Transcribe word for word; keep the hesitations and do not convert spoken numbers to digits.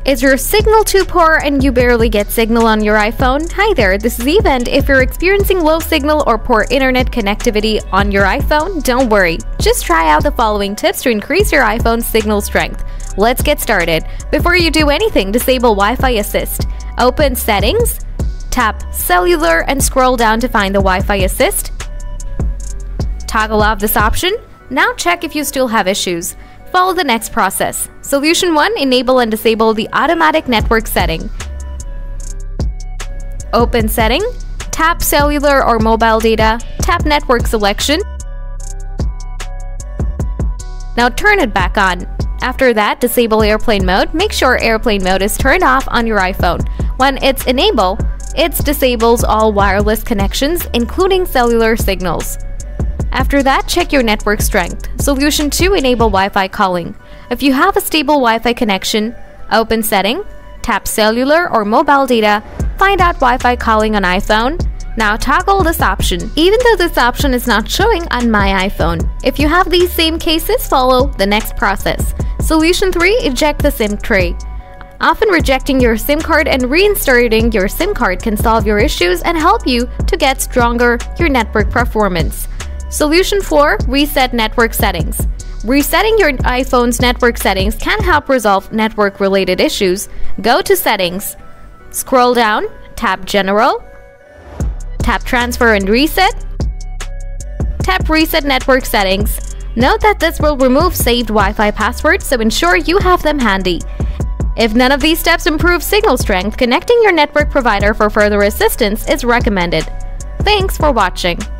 Is your signal too poor and you barely get signal on your iPhone? Hi there, this is Eve, and if you're experiencing low signal or poor internet connectivity on your iPhone, don't worry. Just try out the following tips to increase your iPhone's signal strength. Let's get started. Before you do anything, disable Wi-Fi Assist. Open Settings, tap Cellular and scroll down to find the Wi-Fi Assist. Toggle off this option. Now check if you still have issues. Follow the next process. Solution one. Enable and disable the automatic network setting. Open Setting, tap Cellular or Mobile Data, tap Network Selection. Now turn it back on. After that, disable Airplane Mode. Make sure Airplane Mode is turned off on your iPhone. When it's enabled, it disables all wireless connections, including cellular signals. After that, check your network strength. Solution two. Enable Wi-Fi calling. If you have a stable Wi-Fi connection, open Setting, tap Cellular or Mobile Data, find out Wi-Fi calling on iPhone. Now toggle this option, even though this option is not showing on my iPhone. If you have these same cases, follow the next process. Solution three. Eject the SIM tray. Often rejecting your SIM card and reinserting your SIM card can solve your issues and help you to get stronger your network performance. Solution four. Reset network settings. Resetting your iPhone's network settings can help resolve network-related issues. Go to Settings, scroll down, tap General, tap Transfer and Reset, tap Reset Network Settings. Note that this will remove saved Wi-Fi passwords, so ensure you have them handy. If none of these steps improve signal strength, connecting your network provider for further assistance is recommended. Thanks for watching.